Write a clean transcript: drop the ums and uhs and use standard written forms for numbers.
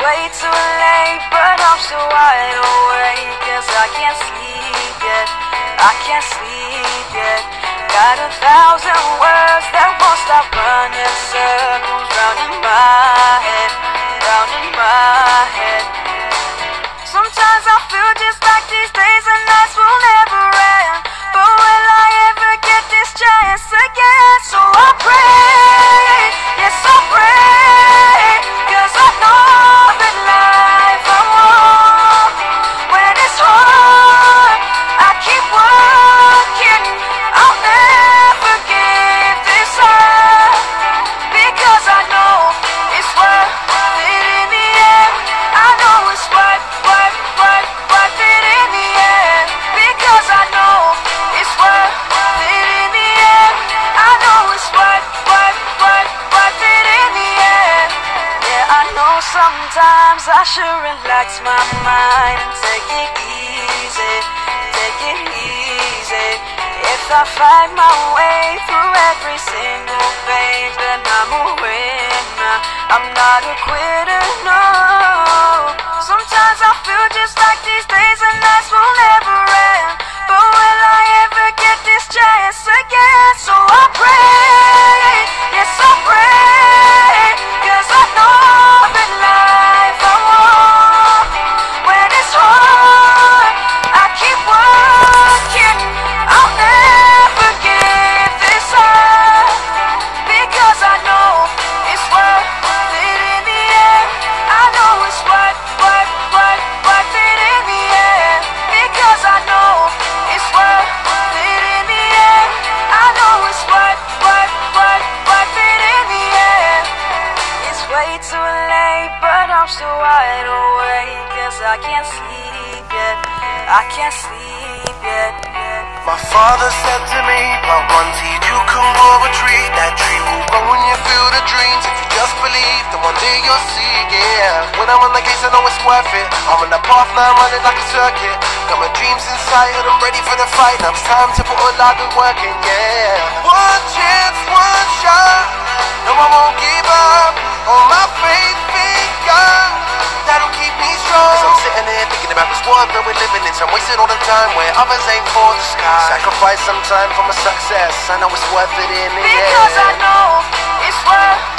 way too late, but I'm still wide awake. 'Cause I can't sleep yet, I can't sleep yet. Got 1,000 words that won't stop running circles round in my head, round in my head. Sometimes I feel just like these days and nights will never end. But will I ever get this chance again? So I pray, yes I pray, 'cause I know that life I want. When it's hard, I keep working. I'll never give this up, because I know it's worth it in the end. I know it's worth it in the end, because I know it's worth it in the end. I know it's worth it in the end. Yeah, I know sometimes I should relax my mind and take it easy, take it easy. If I fight my way through every single page, then I'm a winner, I'm not a quitter, no. Sometimes I feel just like these days and nights will never end. But will I ever get this chance again? So I pray, yes I pray, 'cause I know that life I want. When it's hard, I keep working. I'll never give this up, because I know it's worth it in the end. I know it's worth it in the end, because I know it's worth it in the end. I know it's worth it in the end. It's way too late, but I'm still wide awake. 'Cause I can't sleep yet, I can't sleep yet. My father said to me, but one seed you can grow a tree. That tree will grow when you feel the dreams. If you just believe, then one day you'll see, yeah. When I'm on the case, I know it's worth it. I'm on the path now, I'm running like a circuit. Got my dreams inside, and I'm ready for the fight. Now it's time to put all I've been working, yeah. One chance, one shot. No, I won't give up. All my faith in God, that'll keep me strong. As I'm sitting here thinking about this world that we're living in, so I'm wasting all the time where others aim for the sky. Sacrifice some time for my success, I know it's worth it in the end. Because I know it's worth